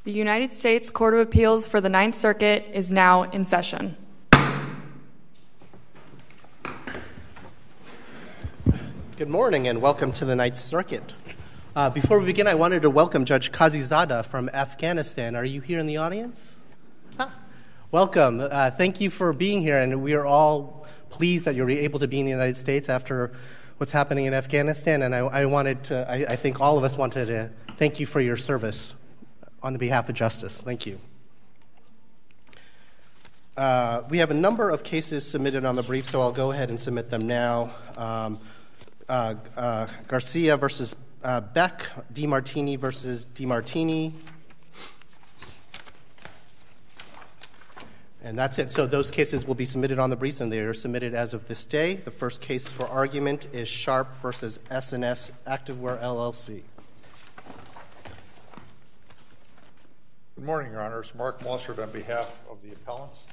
The United States Court of Appeals for the Ninth Circuit is now in session. Good morning and welcome to the Ninth Circuit. Before we begin, I wanted to welcome Judge Kazizada from Afghanistan. Are you here in the audience? Welcome. Thank you for being here, and we are all pleased that you're able to be in the United States after what's happening in Afghanistan, and I think all of us wanted to thank you for your service on behalf of justice. Thank you. We have a number of cases submitted on the brief, so I'll go ahead and submit them now. Garcia versus Beck, DiMartini versus DiMartini. And that's it. So those cases will be submitted on the briefs, and they are submitted as of this day. The first case for argument is Sharp versus S&S Activewear, L.L.C. Good morning, Your Honors. Mark Mossard on behalf of the appellants.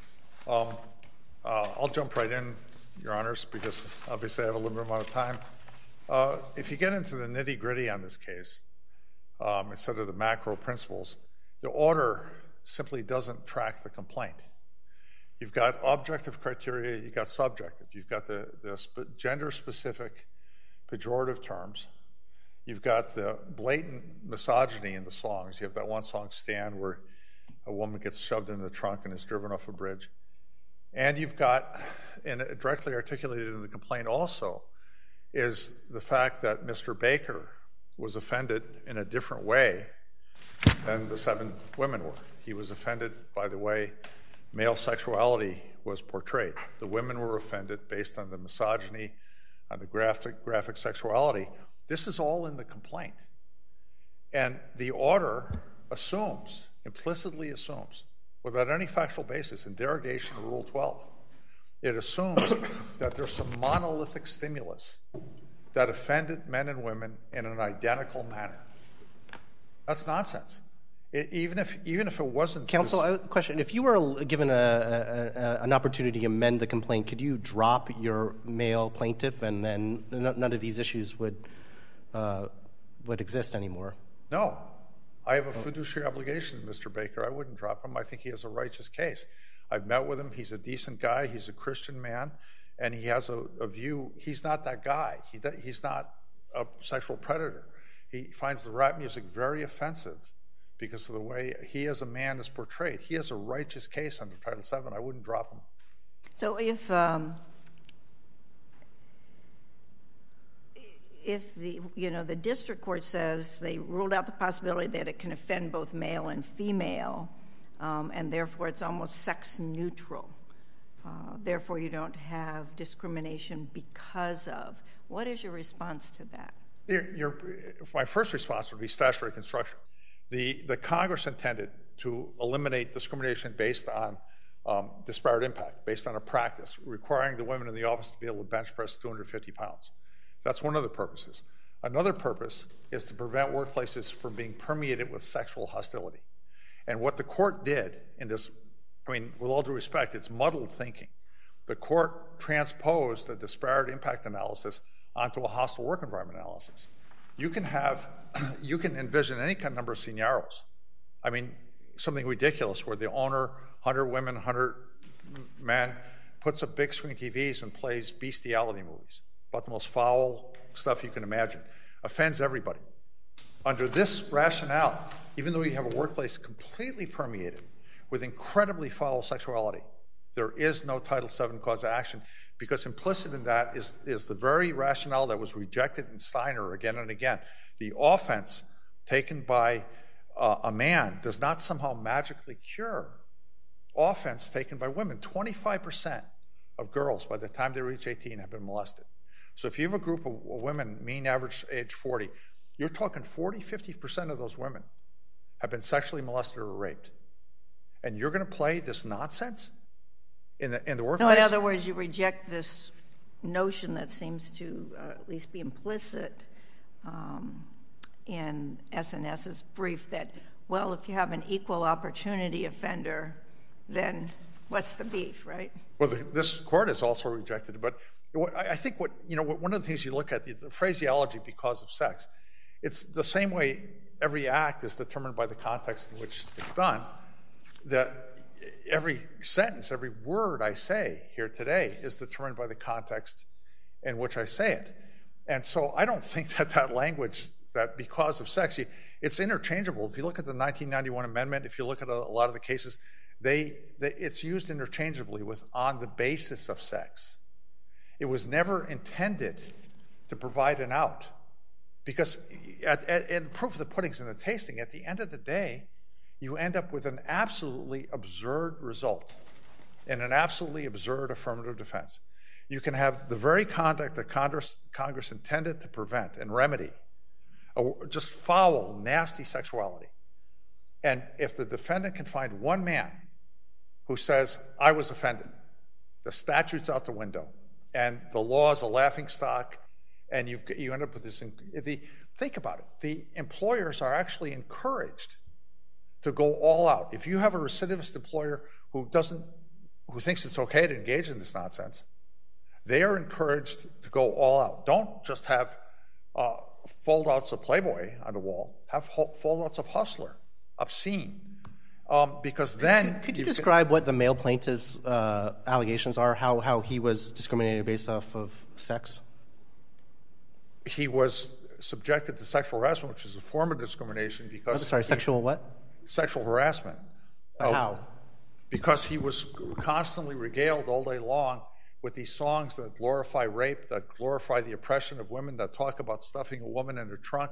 I'll jump right in, Your Honors, because obviously I have a limited amount of time. If you get into the nitty-gritty on this case, instead of the macro principles, the order simply doesn't track the complaint. You've got objective criteria, you've got subjective, you've got the gender-specific pejorative terms, you've got the blatant misogyny in the songs. You have that one song, Stand, where a woman gets shoved into the trunk and is driven off a bridge. And you've got, and directly articulated in the complaint also, is the fact that Mr. Baker was offended in a different way than the 7 women were. He was offended by the way male sexuality was portrayed. The women were offended based on the misogyny, on the graphic sexuality. This is all in the complaint. And the order assumes, implicitly assumes, without any factual basis, in derogation of Rule 12, it assumes that there's some monolithic stimulus that offended men and women in an identical manner. That's nonsense. Even if it wasn't... Counsel, I have a question. If you were given an opportunity to amend the complaint, could you drop your male plaintiff and then none of these issues would exist anymore? No. I have a fiduciary obligation to Mr. Baker. I wouldn't drop him. I think he has a righteous case. I've met with him. He's a decent guy. He's a Christian man. And he has a view. He's not that guy. He's not a sexual predator. He finds the rap music very offensive because of the way he as a man is portrayed. He has a righteous case under Title VII. I wouldn't drop him. So if the district court says they ruled out the possibility that it can offend both male and female, and therefore it's almost sex neutral, therefore you don't have discrimination because of, what is your response to that? My first response would be statutory construction. The Congress intended to eliminate discrimination based on disparate impact, based on a practice requiring the women in the office to be able to bench press 250 pounds. That's one of the purposes. Another purpose is to prevent workplaces from being permeated with sexual hostility. And what the court did in this, I mean, with all due respect, it's muddled thinking. The court transposed a disparate impact analysis onto a hostile work environment analysis. You can envision any kind of number of scenarios. I mean, something ridiculous where the owner, 100 women, 100 men, puts up big screen TVs and plays bestiality movies about the most foul stuff you can imagine, offends everybody. Under this rationale, even though you have a workplace completely permeated with incredibly foul sexuality, there is no Title VII cause of action, because implicit in that is the very rationale that was rejected in Steiner again and again. The offense taken by a man does not somehow magically cure offense taken by women. 25% of girls by the time they reach 18 have been molested. So if you have a group of women, mean average age 40, you're talking 40, 50% of those women have been sexually molested or raped. And you're going to play this nonsense in the workplace? No, in other words, you reject this notion that seems to at least be implicit in S&S's brief that, well, if you have an equal opportunity offender, then what's the beef, right? Well, this court has also rejected it, but I think one of the things you look at, the phraseology because of sex, it's the same way every act is determined by the context in which it's done, that every sentence, every word I say here today is determined by the context in which I say it. And so I don't think that language, that because of sex, it's interchangeable. If you look at the 1991 amendment, if you look at a lot of the cases, it's used interchangeably with on the basis of sex. It was never intended to provide an out. Because and proof of the pudding's in the tasting. At the end of the day, you end up with an absolutely absurd result and an absolutely absurd affirmative defense. You can have the very conduct that Congress intended to prevent and remedy, just foul, nasty sexuality. And if the defendant can find one man who says, I was offended, the statute's out the window, and the law is a laughingstock, and you end up with this. Think about it. The employers are actually encouraged to go all out. If you have a recidivist employer who thinks it's okay to engage in this nonsense, they are encouraged to go all out. Don't just have fold-outs of Playboy on the wall. Have fold-outs of Hustler, obscene. Because then... Could you describe what the male plaintiff's allegations are, how he was discriminated based off of sex? He was subjected to sexual harassment, which is a form of discrimination because... Sexual what? Sexual harassment. How? Because he was constantly regaled all day long with these songs that glorify rape, that glorify the oppression of women, that talk about stuffing a woman in her trunk.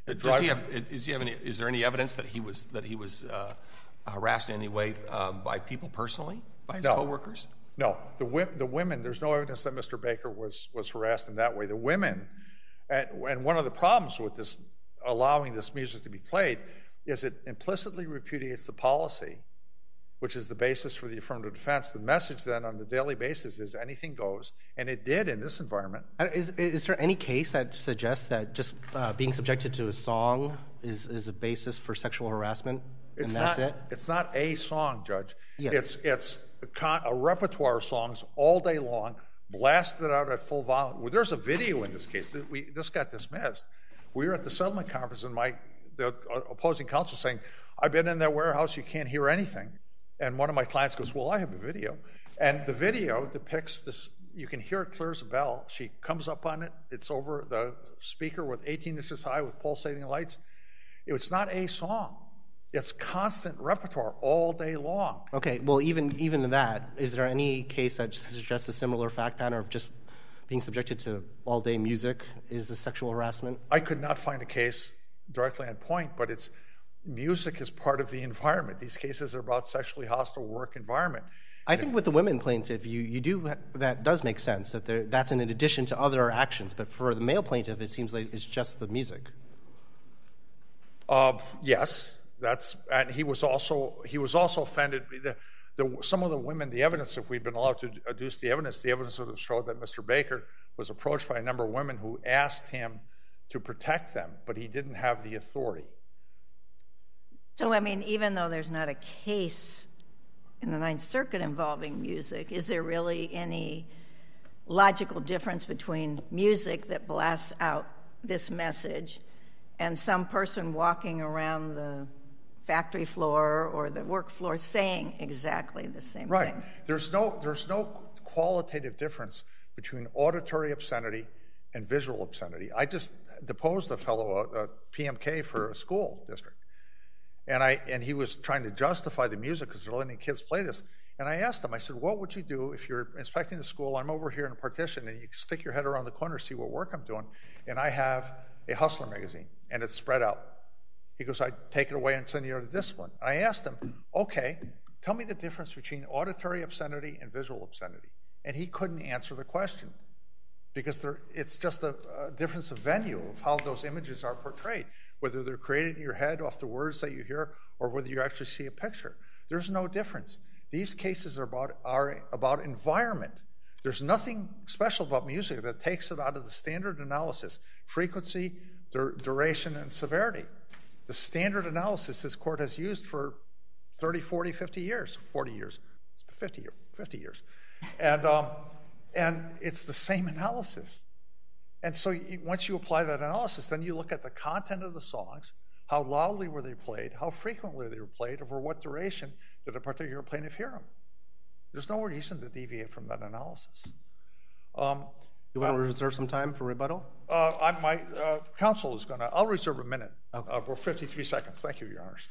Is there any evidence that he was harassed in any way by people personally, by his coworkers? No, the women. There's no evidence that Mr. Baker was harassed in that way. The women, and one of the problems with this, allowing this music to be played, is it implicitly repudiates the policy, which is the basis for the affirmative defense. The message then on the daily basis is anything goes, and it did in this environment. Is there any case that suggests that just being subjected to a song is a basis for sexual harassment, and that's it? It's not a song, Judge. Yeah. It's a repertoire of songs all day long, blasted out at full volume. Well, there's a video in this case. This got dismissed. We were at the settlement conference, and the opposing counsel saying, I've been in that warehouse, you can't hear anything. And one of my clients goes, well, I have a video. And the video depicts this. You can hear it clear as a bell. She comes up on it. It's over the speaker with 18 inches high with pulsating lights. It's not a song. It's constant repertoire all day long. Okay, well, even in that, is there any case that suggests a similar fact pattern of just being subjected to all-day music is a sexual harassment? I could not find a case directly on point, but music is part of the environment. These cases are about sexually hostile work environment. I think with the women plaintiff, you do that does make sense that that's in addition to other actions. But for the male plaintiff, it seems like it's just the music. Yes, and he was also offended. Some of the women, the evidence, if we'd been allowed to adduce the evidence would have showed that Mr. Baker was approached by a number of women who asked him to protect them, but he didn't have the authority. So, I mean, even though there's not a case in the Ninth Circuit involving music, is there really any logical difference between music that blasts out this message and some person walking around the factory floor or the work floor saying exactly the same right. thing? There's no qualitative difference between auditory obscenity and visual obscenity. I just deposed a fellow, a PMK for a school district. And he was trying to justify the music because they're letting kids play this. And I asked him, I said, what would you do if you're inspecting the school, I'm over here in a partition, and you can stick your head around the corner, see what work I'm doing, and I have a Hustler magazine, and it's spread out. He goes, I'd take it away and send you to discipline. And I asked him, okay, tell me the difference between auditory obscenity and visual obscenity. And he couldn't answer the question because it's just a difference of venue of how those images are portrayed, whether they're created in your head off the words that you hear or whether you actually see a picture. There's no difference. These cases are about environment. There's nothing special about music that takes it out of the standard analysis, frequency, duration, and severity. The standard analysis this court has used for 30, 40, 50 years, 40 years, 50 years. And it's the same analysis. And so once you apply that analysis, then you look at the content of the songs, How loudly were they played? How frequently they were played? Or for what duration did a particular plaintiff hear them? There's no reason to deviate from that analysis. You want to reserve some time for rebuttal? My counsel is going to, I'll reserve a minute. Okay. For 53 seconds. Thank you, Your Honors.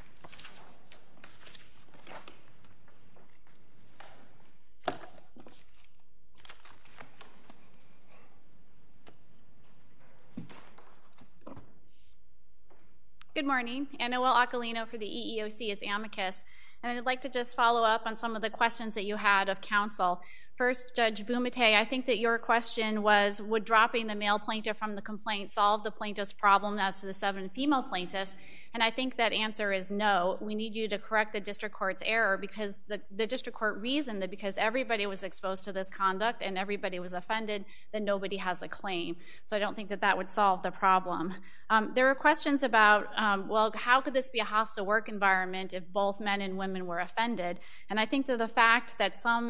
Good morning. Noel Acalino for the EEOC as amicus. And I'd like to just follow up on some of the questions that you had of counsel. First, Judge Bumate, I think that your question was, would dropping the male plaintiff from the complaint solve the plaintiff's problem as to the 7 female plaintiffs? And I think that answer is no. We need you to correct the district court's error because the district court reasoned that because everybody was exposed to this conduct and everybody was offended, then nobody has a claim. So I don't think that that would solve the problem. There were questions about, well, how could this be a hostile work environment if both men and women were offended? And I think that the fact that some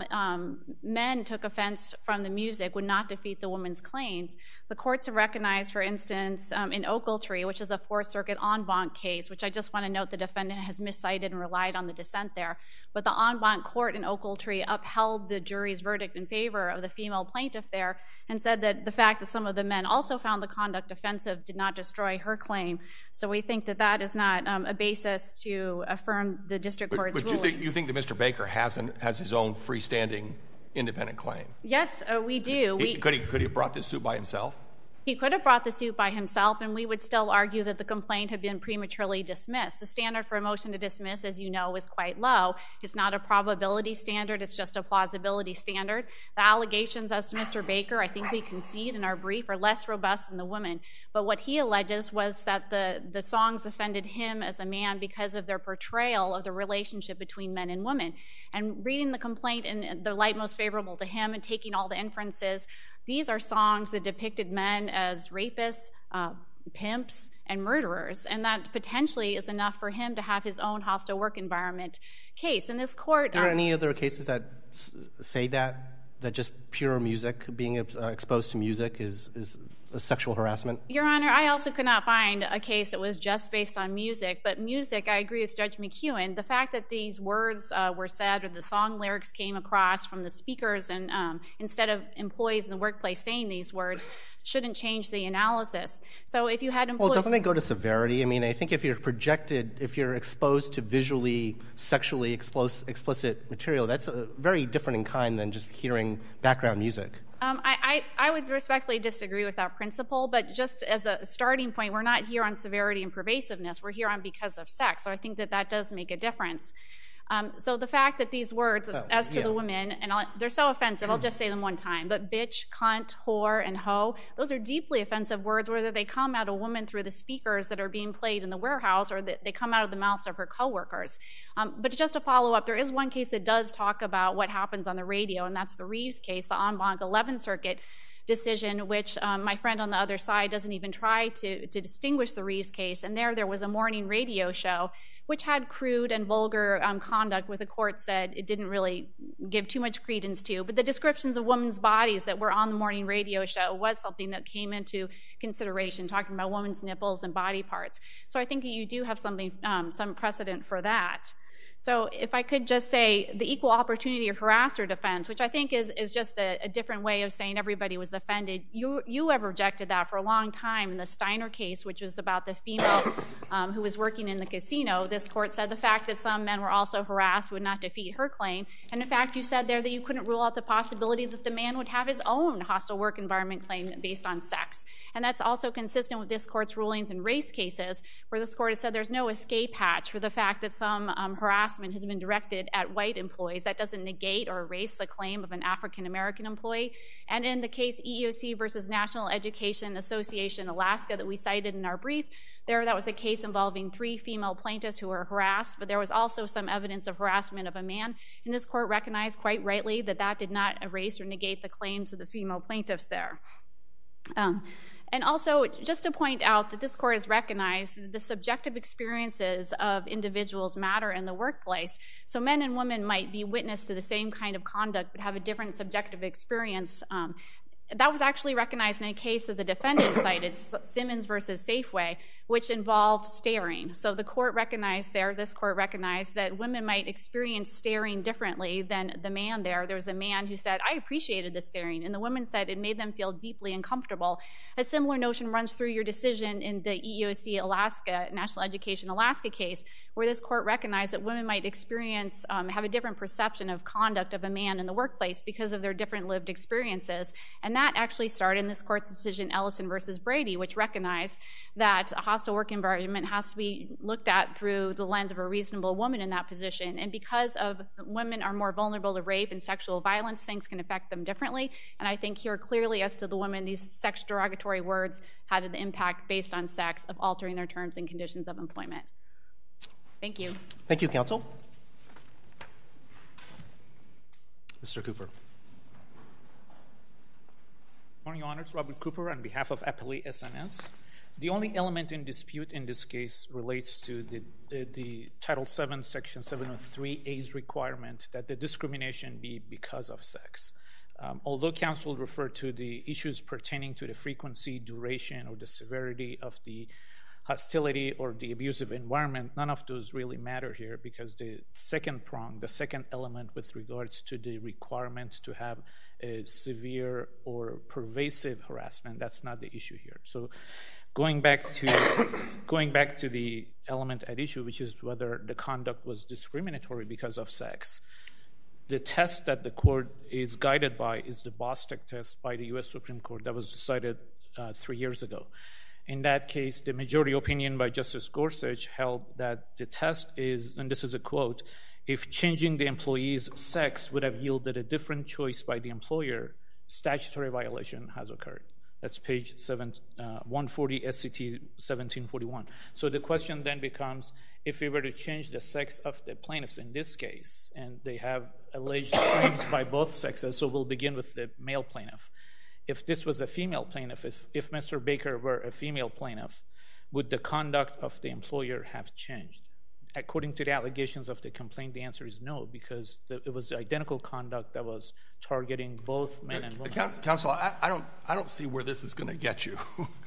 men took offense from the music would not defeat the woman's claims. The courts have recognized, for instance, in Ogletree, which is a Fourth Circuit en banc case, which I just want to note the defendant has miscited and relied on the dissent there. But the en banc court in Ogletree upheld the jury's verdict in favor of the female plaintiff there and said that the fact that some of the men also found the conduct offensive did not destroy her claim. So we think that that is not a basis to affirm the district court's ruling. But you think that Mr. Baker has his own freestanding independent claim? Yes, we do. Could he have brought this suit by himself? He could have brought the suit by himself, and we would still argue that the complaint had been prematurely dismissed. The standard for a motion to dismiss, as you know, is quite low. It's not a probability standard. It's just a plausibility standard. The allegations as to Mr. Baker, I think we concede in our brief, are less robust than the woman. But what he alleges was that the songs offended him as a man because of their portrayal of the relationship between men and women. And reading the complaint in the light most favorable to him and taking all the inferences, these are songs that depicted men as rapists, pimps, and murderers, and that potentially is enough for him to have his own hostile work environment case. In this court— Are there any other cases that say that just pure music, being exposed to music is a sexual harassment? Your Honor, I also could not find a case that was just based on music, but music, I agree with Judge McEwen. The fact that these words were said or the song lyrics came across from the speakers and instead of employees in the workplace saying these words shouldn't change the analysis. So if you had employees— Well, doesn't it go to severity? I mean, I think if you're exposed to visually, sexually explicit material, that's very different in kind than just hearing background music. I would respectfully disagree with that principle, but just as a starting point, we're not here on severity and pervasiveness. We're here on because of sex. So I think that that does make a difference. So the fact that these words, as to the women, and they're so offensive, I'll just say them one time, but bitch, cunt, whore, and hoe, those are deeply offensive words, whether they come out of a woman through the speakers that are being played in the warehouse or they come out of the mouths of her coworkers. But just to follow up, there is one case that does talk about what happens on the radio, and that's the Reeves case, the en banc 11th Circuit decision, which my friend on the other side doesn't even try to distinguish the Reeves case. And there was a morning radio show which had crude and vulgar conduct, where the court said it didn't really give too much credence to. But the descriptions of women's bodies that were on the morning radio show was something that came into consideration, talking about women's nipples and body parts. So I think that you do have something, some precedent for that. So if I could just say the equal opportunity or harasser defense, which I think is just a different way of saying everybody was offended. You have rejected that for a long time. In the Steiner case, which was about the female who was working in the casino, this court said the fact that some men were also harassed would not defeat her claim. And in fact, you said there that you couldn't rule out the possibility that the man would have his own hostile work environment claim based on sex. And that's also consistent with this court's rulings in race cases, where this court has said there's no escape hatch for the fact that some harassment has been directed at white employees. That doesn't negate or erase the claim of an African-American employee. And in the case EEOC versus National Education Association Alaska that we cited in our brief, that was a case involving 3 female plaintiffs who were harassed, but there was also some evidence of harassment of a man. And this court recognized quite rightly that that did not erase or negate the claims of the female plaintiffs there. And also, just to point out that this court has recognized that the subjective experiences of individuals matter in the workplace. So men and women might be witness to the same kind of conduct but have a different subjective experience. that was actually recognized in a case that the defendant cited, Simmons versus Safeway, which involved staring. So the court recognized this court recognized that women might experience staring differently than the man there. There was a man who said, I appreciated the staring, and the woman said it made them feel deeply uncomfortable. A similar notion runs through your decision in the EEOC Alaska, National Education Alaska case, where this court recognized that women might experience, have a different perception of conduct of a man in the workplace because of their different lived experiences. And that actually started in this court's decision, L.L.C versus Brady, which recognized that a hostile work environment has to be looked at through the lens of a reasonable woman in that position. And because of women are more vulnerable to rape and sexual violence, things can affect them differently. And I think here clearly as to the women, these sex derogatory words had an impact based on sex of altering their terms and conditions of employment. Thank you. Thank you, counsel. Mr. Cooper. Morning, Your Honors. Robert Cooper on behalf of Appellee SNS. The only element in dispute in this case relates to the Title VII, Section 703A's requirement that the discrimination be because of sex. Although counsel referred to the issues pertaining to the frequency, duration, or the severity of the hostility or the abusive environment, none of those really matter here because the second prong, the second element with regards to the requirement to have a severe or pervasive harassment, that's not the issue here. So going back to the element at issue, which is whether the conduct was discriminatory because of sex, the test that the court is guided by is the Bostock test by the U.S. Supreme Court that was decided 3 years ago. In that case, the majority opinion by Justice Gorsuch held that the test is, and this is a quote, if changing the employee's sex would have yielded a different choice by the employer, statutory violation has occurred. That's page 140 SCT 1741. So the question then becomes, if we were to change the sex of the plaintiffs in this case, and they have alleged claims by both sexes, so we'll begin with the male plaintiff. If this was a female plaintiff, if Mr. Baker were a female plaintiff, would the conduct of the employer have changed? According to the allegations of the complaint, the answer is no, because it was identical conduct that was targeting both men and women. Counsel, I don't see where this is going to get you.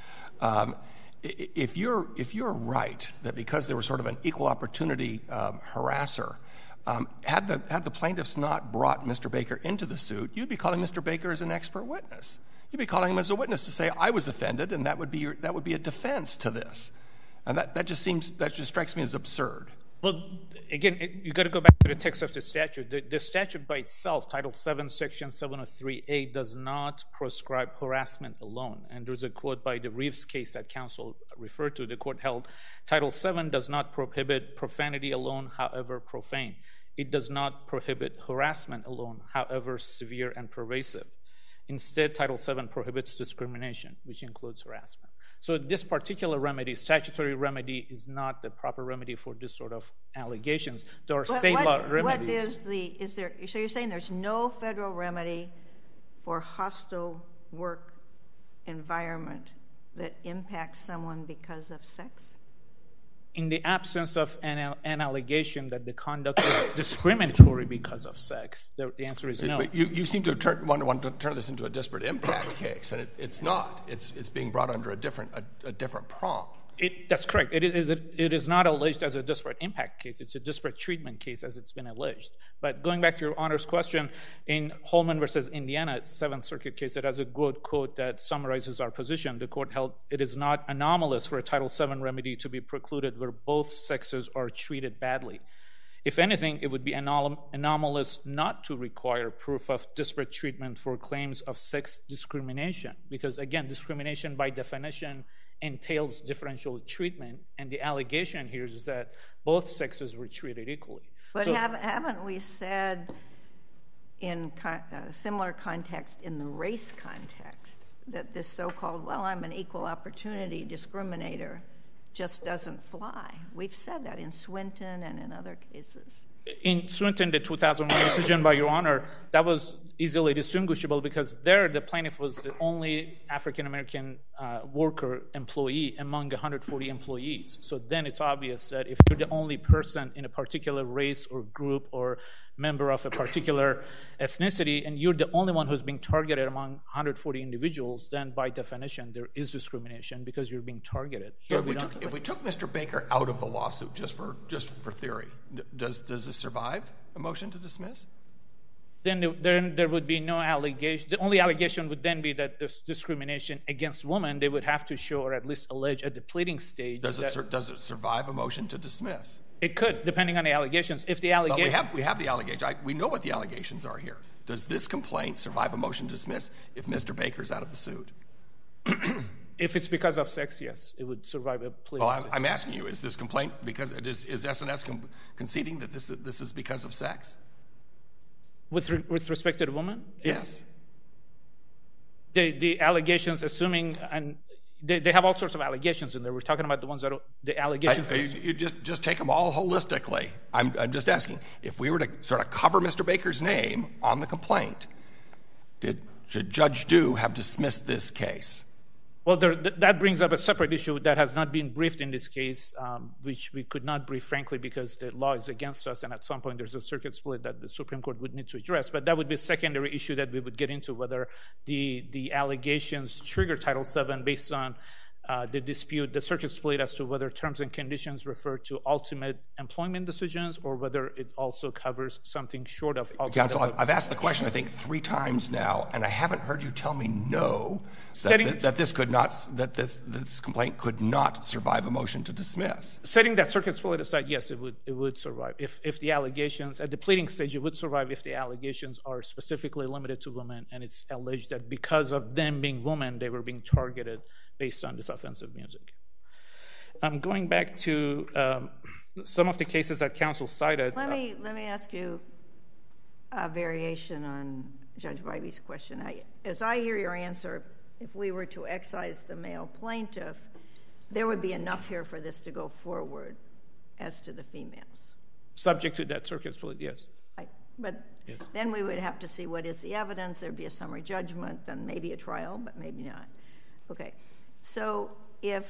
If you're right that because there was sort of an equal opportunity harasser, had the plaintiffs not brought Mr. Baker into the suit, you'd be calling Mr. Baker as an expert witness. You'd be calling him as a witness to say, I was offended, and that would be a defense to this. And that just strikes me as absurd. Well, again, you got to go back to the text of the statute. The statute by itself, Title VII, Section 703A, does not prescribe harassment alone. And there's a quote by the Reeves case that counsel referred to. The court held, Title VII does not prohibit profanity alone, however profane. It does not prohibit harassment alone, however severe and pervasive. Instead, Title VII prohibits discrimination, which includes harassment. So this particular remedy, statutory remedy, is not the proper remedy for this sort of allegations. There are state law remedies. So you're saying there's no federal remedy for hostile work environment that impacts someone because of sex? In the absence of an allegation that the conduct is discriminatory because of sex, the answer is no. But you seem to want to turn this into a disparate impact case, and it's not. It's being brought under a different prong. That's correct. It is not alleged as a disparate impact case. It's a disparate treatment case as it's been alleged. But going back to your Honor's question, in Holman versus Indiana, 7th Circuit case, it has a good quote that summarizes our position. The court held it is not anomalous for a Title VII remedy to be precluded where both sexes are treated badly. If anything, it would be anomalous not to require proof of disparate treatment for claims of sex discrimination, because, again, discrimination by definition entails differential treatment, and the allegation here is that both sexes were treated equally. But haven't we said in a similar context, in the race context, that this so-called, well, I'm an equal opportunity discriminator, just doesn't fly? We've said that in Swinton and in other cases. In Swinton, the 2001 decision by Your Honor, that was easily distinguishable because there the plaintiff was the only African-American worker employee among 140 employees. So then it's obvious that if you're the only person in a particular race or group or member of a particular ethnicity, and you're the only one who's being targeted among 140 individuals, then by definition there is discrimination because you're being targeted. So if we took Mr. Baker out of the lawsuit, just for theory, does this survive a motion to dismiss? Then there would be no allegation. The only allegation would then be that there's discrimination against women. They would have to show or at least allege at the pleading stage. Does it survive a motion to dismiss? It could, depending on the allegations. If the allegation, but we have the allegation. We know what the allegations are here. Does this complaint survive a motion to dismiss if Mr. Baker's out of the suit? If it's because of sex, yes, it would survive a plea. Well, I'm asking you: is this complaint because is S&S conceding that this is because of sex? With respect to the woman? Yes. The allegations, assuming, and they have all sorts of allegations in there. We're talking about the ones that the allegations. You just take them all holistically. I'm just asking, if we were to sort of cover Mr. Baker's name on the complaint, should Judge Due have dismissed this case? Well, that brings up a separate issue that has not been briefed in this case, which we could not brief, frankly, because the law is against us, and at some point there's a circuit split that the Supreme Court would need to address. But that would be a secondary issue that we would get into, whether the allegations trigger Title VII based on the dispute, the circuit split as to whether terms and conditions refer to ultimate employment decisions or whether it also covers something short of ultimate. Counsel, I've asked the question, I think, 3 times now, and I haven't heard you tell me no, that this complaint could not survive a motion to dismiss. Setting that circuit split aside, yes, it would survive. If the allegations, at the pleading stage, it would survive if the allegations are specifically limited to women and it's alleged that because of them being women, they were being targeted based on this offensive music. Going back to some of the cases that counsel cited. Let me ask you a variation on Judge Bybee's question. As I hear your answer, if we were to excise the male plaintiff, there would be enough here for this to go forward as to the females. Subject to that circuit split, yes. But yes. Then we would have to see what is the evidence. There'd be a summary judgment, then maybe a trial, but maybe not. Okay. So if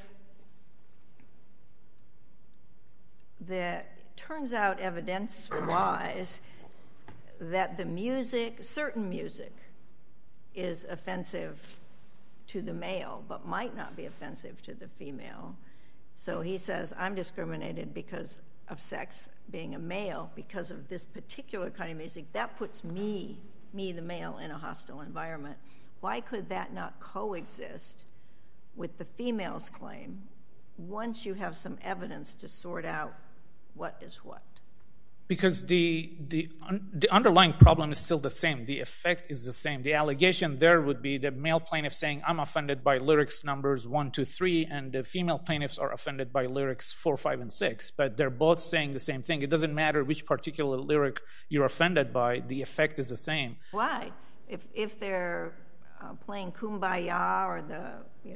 turns out evidence-wise that the music, certain music, is offensive to the male but might not be offensive to the female, so he says, I'm discriminated because of sex, being a male, because of this particular kind of music, that puts me, the male, in a hostile environment. Why could that not coexist with the female's claim once you have some evidence to sort out what is what? Because the underlying problem is still the same. The effect is the same. The allegation there would be the male plaintiff saying, I'm offended by lyrics numbers 1, 2, 3, and the female plaintiffs are offended by lyrics 4, 5, and 6. But they're both saying the same thing. It doesn't matter which particular lyric you're offended by. The effect is the same. Why? If they're playing Kumbaya or the,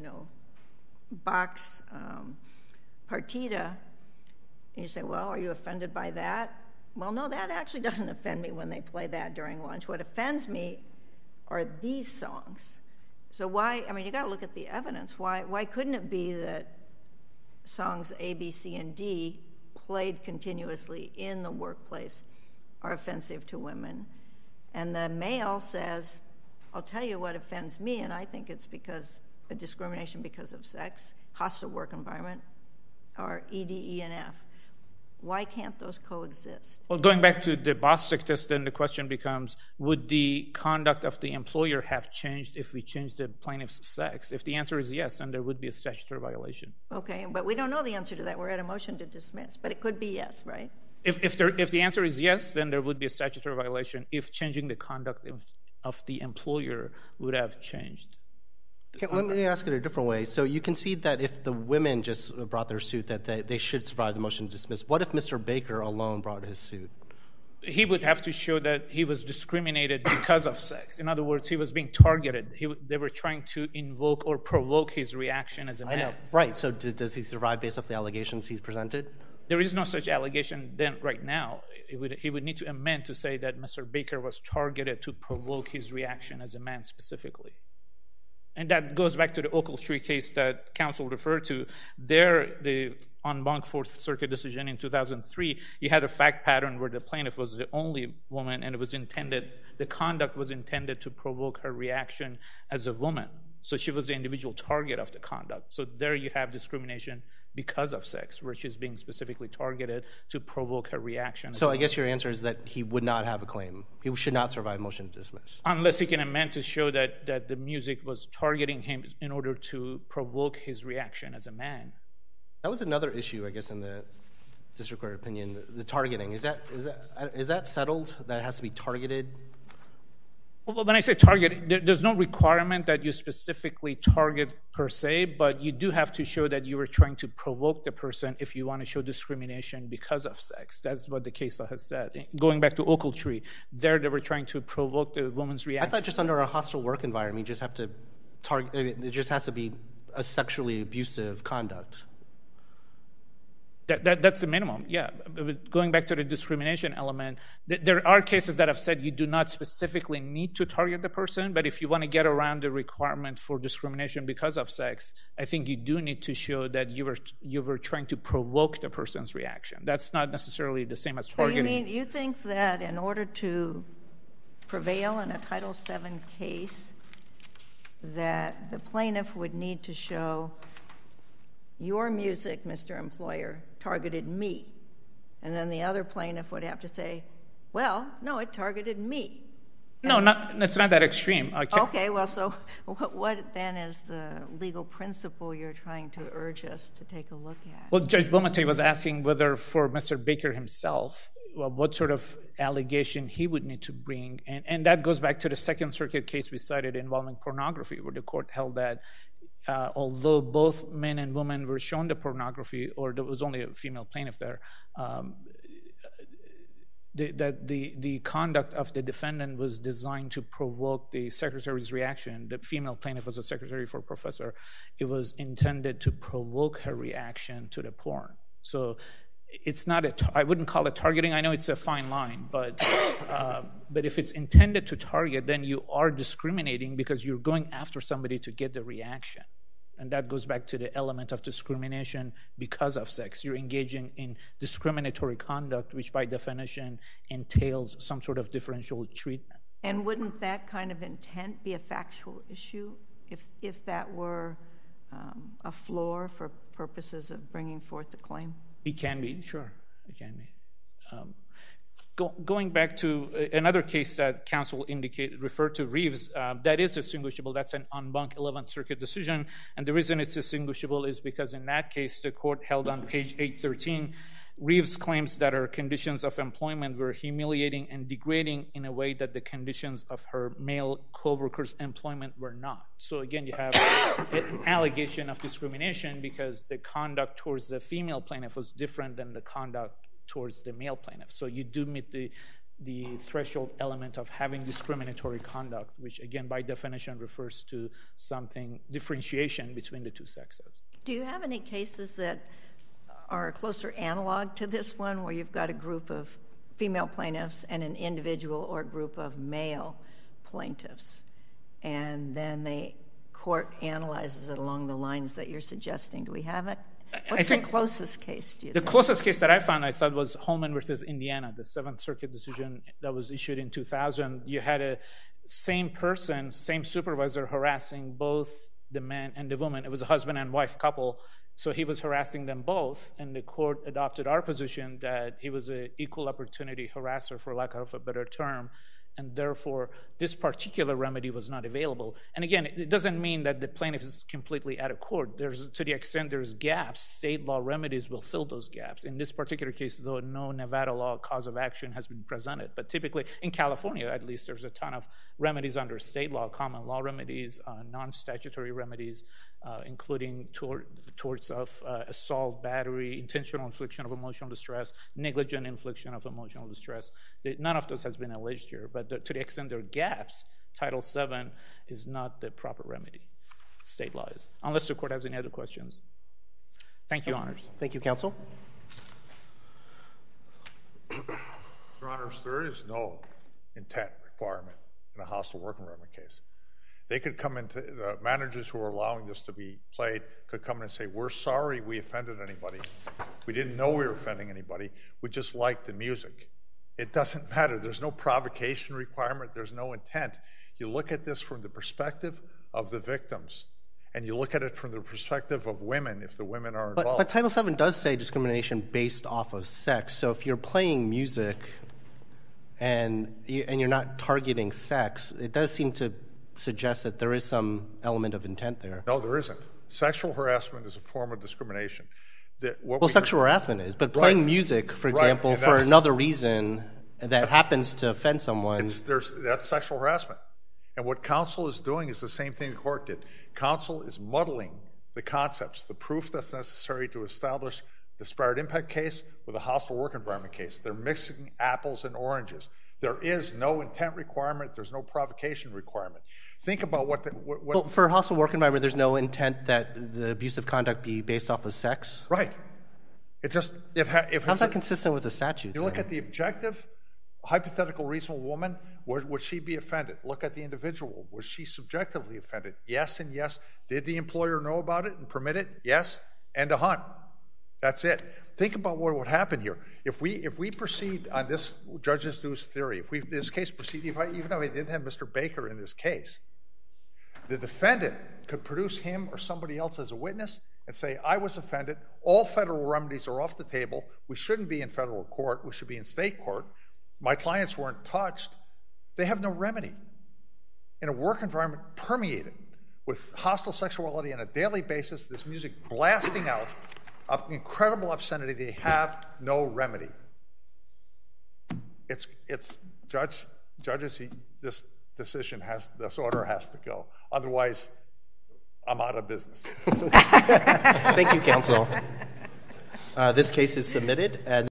Bach's Partita, and you say, well, are you offended by that? Well, no, that actually doesn't offend me when they play that during lunch. What offends me are these songs. So why, you got to look at the evidence. Why couldn't it be that songs A, B, C, and D played continuously in the workplace are offensive to women? And the male says, I'll tell you what offends me, and I think it's because of discrimination because of sex, hostile work environment, or E, D, E, and F. Why can't those coexist? Well, going back to the Bostic test, then the question becomes, would the conduct of the employer have changed if we changed the plaintiff's sex? If the answer is yes, then there would be a statutory violation. Okay, but we don't know the answer to that. We're at a motion to dismiss, but it could be yes, right? If the answer is yes, then there would be a statutory violation if changing the conduct of the employer would have changed. Let me ask it a different way. So you concede that if the women just brought their suit, that they should survive the motion to dismiss. What if Mr. Baker alone brought his suit? He would have to show that he was discriminated because of sex. In other words, he was being targeted. They were trying to invoke or provoke his reaction as a man. I know. Right. So does he survive based off the allegations he's presented? There is no such allegation then right now. He would need to amend to say that Mr. Baker was targeted to provoke his reaction as a man specifically. And that goes back to the Ogletree case that counsel referred to. There, the en banc Fourth Circuit decision in 2003, you had a fact pattern where the plaintiff was the only woman, and the conduct was intended to provoke her reaction as a woman. So she was the individual target of the conduct. So there you have discrimination because of sex, where she's being specifically targeted to provoke her reaction. So I guess your answer is that he would not have a claim. He should not survive motion to dismiss. Unless he can amend to show that the music was targeting him in order to provoke his reaction as a man. That was another issue, I guess, in the district court opinion, the targeting. Is that settled, that it has to be targeted? Well, when I say target, there's no requirement that you specifically target per se, but you do have to show that you were trying to provoke the person if you want to show discrimination because of sex. That's what the case law has said. Going back to Ogletree, there they were trying to provoke the woman's reaction. I thought just under a hostile work environment, you just have to target. It just has to be a sexually abusive conduct. That's the minimum, yeah. But going back to the discrimination element, there are cases that have said you do not specifically need to target the person, but if you want to get around the requirement for discrimination because of sex, I think you do need to show that you were trying to provoke the person's reaction. That's not necessarily the same as targeting. So you think that in order to prevail in a Title VII case, that the plaintiff would need to show your music, Mr. Employer, targeted me. And then the other plaintiff would have to say, well, no, it targeted me. No, it's not that extreme. Okay, well, so what then is the legal principle you're trying to urge us to take a look at? Well, Judge Beaumonte was asking whether for Mr. Baker himself, what sort of allegation he would need to bring. And that goes back to the Second Circuit case we cited involving pornography, where the court held that although both men and women were shown the pornography, or there was only a female plaintiff there, that the conduct of the defendant was designed to provoke the secretary's reaction. The female plaintiff was a secretary for a professor. It was intended to provoke her reaction to the porn. So it's not I wouldn't call it targeting. I know it's a fine line, but if it's intended to target, then you are discriminating because you're going after somebody to get the reaction. And that goes back to the element of discrimination because of sex. You're engaging in discriminatory conduct, which by definition entails some sort of differential treatment. And wouldn't that kind of intent be a factual issue if that were a floor for purposes of bringing forth the claim? It can be, sure, it can be. Going back to another case that counsel referred to, Reeves, that is distinguishable. That's an en banc 11th Circuit decision. And the reason it's distinguishable is because in that case, the court held on page 813, Reeves claims that her conditions of employment were humiliating and degrading in a way that the conditions of her male co-workers' employment were not. So again, you have an allegation of discrimination because the conduct towards the female plaintiff was different than the conduct towards the male plaintiff. So you do meet the threshold element of having discriminatory conduct, which again, by definition, refers to something, differentiation between the two sexes. Do you have any cases that are a closer analog to this one, where you've got a group of female plaintiffs and an individual or group of male plaintiffs, and then the court analyzes it along the lines that you're suggesting? Do we have it? What's the closest case, do you think? The closest case that I found, I thought, was Holman versus Indiana, the 7th Circuit decision that was issued in 2000. You had a same person, same supervisor harassing both the man and the woman. It was a husband and wife couple, so he was harassing them both, and the court adopted our position that he was an equal opportunity harasser, for lack of a better term, and therefore this particular remedy was not available. And again, it doesn't mean that the plaintiff is completely out of court. To the extent there's gaps, state law remedies will fill those gaps. In this particular case, though, no Nevada law cause of action has been presented. But typically, in California at least, there's a ton of remedies under state law, common law remedies, non-statutory remedies, including torts of assault, battery, intentional infliction of emotional distress, negligent infliction of emotional distress. None of those has been alleged here, but to the extent there are gaps, Title VII is not the proper remedy. State law is. Unless the court has any other questions. Thank you, Your Honors. Thank you, counsel. Your Honors, there is no intent requirement in a hostile work environment case. They could come into, the managers who are allowing this to be played could come in and say, we're sorry we offended anybody. We didn't know we were offending anybody. We just liked the music. It doesn't matter. There's no provocation requirement. There's no intent. You look at this from the perspective of the victims, and you look at it from the perspective of women, if the women are involved. But Title VII does say discrimination based off of sex. So if you're playing music and you're not targeting sex, it does seem to suggest that there is some element of intent there. No, there isn't. Sexual harassment is a form of discrimination. Sexual harassment is, but playing music, for example, for another reason that happens to offend someone. That's sexual harassment. And what counsel is doing is the same thing the court did. Counsel is muddling the concepts, the proof that's necessary to establish disparate impact case with a hostile work environment case. They're mixing apples and oranges. There is no intent requirement. There's no provocation requirement. Think about what well, for hostile work environment, there's no intent that the abusive conduct be based off of sex? Right. It just, how's that consistent with the statute? You look at the objective, hypothetical reasonable woman, would she be offended? Look at the individual. Was she subjectively offended? Yes and yes. Did the employer know about it and permit it? Yes. And a hunt. That's it. Think about what would happen here. If we proceed on this Judge Dew's theory, if this case proceed, even though he didn't have Mr. Baker in this case, the defendant could produce him or somebody else as a witness and say, I was offended. All federal remedies are off the table. We shouldn't be in federal court. We should be in state court. My clients weren't touched. They have no remedy. In a work environment permeated with hostile sexuality on a daily basis, this music blasting out, incredible obscenity, they have no remedy. It's judges, this order has to go. Otherwise, I'm out of business. Thank you, counsel. This case is submitted.